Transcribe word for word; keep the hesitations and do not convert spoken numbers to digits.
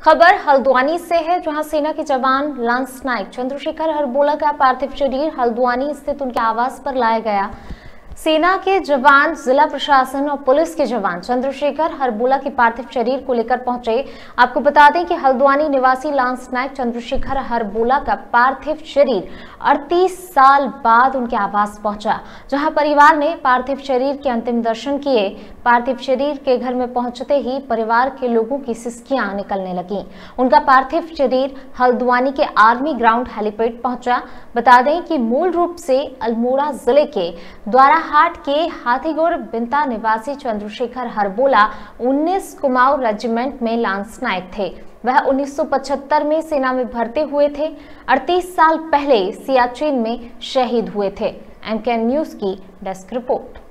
खबर हल्द्वानी से है, जहां सेना के जवान लांस नायक चंद्रशेखर हरबोला का पार्थिव शरीर हल्द्वानी स्थित उनके आवास पर लाया गया। सेना के जवान, जिला प्रशासन और पुलिस के जवान चंद्रशेखर हरबोला के पार्थिव शरीर को लेकर पहुंचे। आपको बता दें कि हल्द्वानी निवासी लांस नायक चंद्रशेखर हरबोला का पार्थिव शरीर अड़तीस साल बाद उनके आवास पहुंचा, जहां परिवार ने पार्थिव शरीर के अंतिम दर्शन किए। पार्थिव शरीर के घर में पहुंचते ही परिवार के लोगों की सिसकियां निकलने लगी। उनका पार्थिव शरीर हल्द्वानी के आर्मी ग्राउंड हेलीपैड पहुंचा। बता दें कि मूल रूप से अल्मोड़ा जिले के द्वारा हाट के हाथीगोर बिंता निवासी चंद्रशेखर हरबोला उन्नीस कुमाऊं रेजिमेंट में लांस नायक थे। वह उन्नीस सौ पचहत्तर में सेना में भर्ती हुए थे। अड़तीस साल पहले सियाचिन में शहीद हुए थे। एम के एन न्यूज की डेस्क रिपोर्ट।